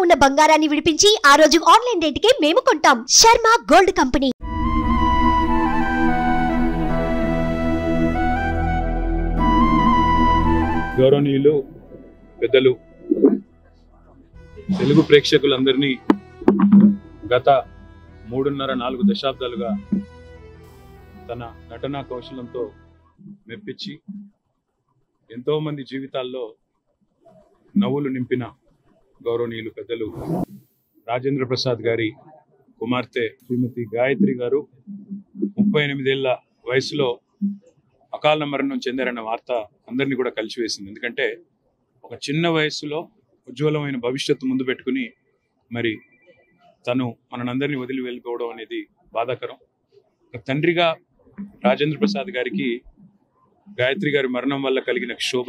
ఉన్న బంగారాన్ని విడిపించి ఆ రోజు ఆన్లైన్ రేటుకే మేము కొంటాం. Sharma gold company. గౌరవనీయులు పెద్దలు తెలుగు ప్రేక్షకులందరినీ గత 3.5-4 దశాబ్దాలుగా తన నటనా కౌశలంతో మెప్పించి ఎంతో మంది జీవితాల్లో నవ్వులు నింపిన గౌరవనీయులు పెద్దలు రాజేంద్ర ప్రసాద్ గారి కుమార్తె శ్రీమతి గాయత్రి గారు 38 ఏళ్ల వయసులో అకాల మరణం చెందారన్న వార్త అందరినీ కూడా కలిసివేసింది. ఎందుకంటే ఒక చిన్న వయసులో ఉజ్వలమైన భవిష్యత్తు ముందు పెట్టుకుని మరి తను మనందరినీ వదిలి వెళ్ళిపోవడం అనేది బాధాకరం. తండ్రిగా రాజేంద్ర ప్రసాద్ గారికి గాయత్రి గారి మరణం వల్ల కలిగిన క్షోభ,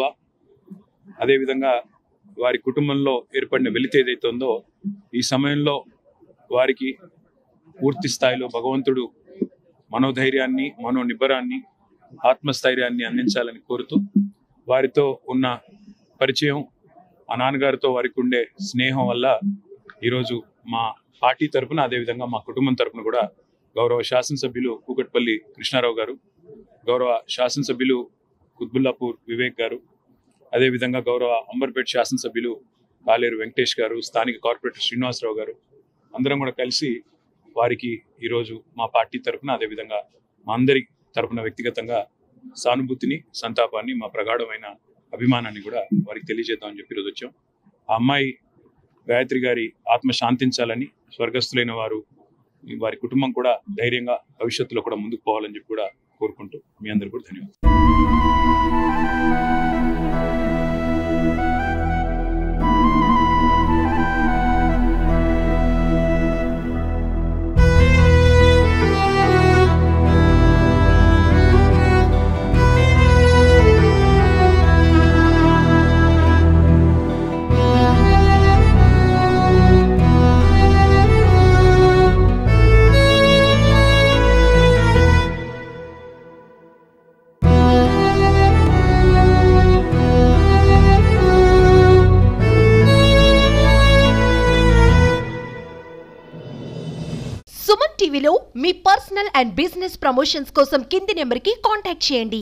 అదేవిధంగా వారి కుటుంబంలో ఏర్పడిన వెలితి ఏదైతే ఉందో ఈ సమయంలో వారికి పూర్తి స్థాయిలో భగవంతుడు మనోధైర్యాన్ని, మనోనిబ్బరాన్ని, ఆత్మస్థైర్యాన్ని అందించాలని కోరుతూ వారితో ఉన్న పరిచయం, ఆ నాన్నగారితో వారికి ఉండే స్నేహం వల్ల ఈరోజు మా పార్టీ తరఫున, అదేవిధంగా మా కుటుంబం తరఫున కూడా గౌరవ శాసనసభ్యులు కూకట్పల్లి కృష్ణారావు గారు, గౌరవ శాసనసభ్యులు కుత్బుల్లాపూర్ వివేక్ గారు, అదేవిధంగా గౌరవ అంబర్పేట శాసనసభ్యులు కాలేరు వెంకటేష్ గారు, స్థానిక కార్పొరేటర్ శ్రీనివాసరావు గారు అందరం కూడా కలిసి వారికి ఈరోజు మా పార్టీ తరఫున, అదేవిధంగా మా అందరి తరఫున వ్యక్తిగతంగా సానుభూతిని, సంతాపాన్ని, మా ప్రగాఢమైన అభిమానాన్ని కూడా వారికి తెలియజేద్దామని చెప్పి ఈరోజు వచ్చాం. ఆ అమ్మాయి గాయత్రి గారి ఆత్మ శాంతించాలని, స్వర్గస్థులైన వారు వారి కుటుంబం కూడా ధైర్యంగా భవిష్యత్తులో కూడా ముందుకు పోవాలని చెప్పి కూడా కోరుకుంటూ మీ అందరూ కూడా ధన్యవాదాలు. సుమన్ టీవీలో మీ పర్సనల్ అండ్ బిజినెస్ ప్రమోషన్స్ కోసం కింది నెంబర్కి కాంటాక్ట్ చేయండి.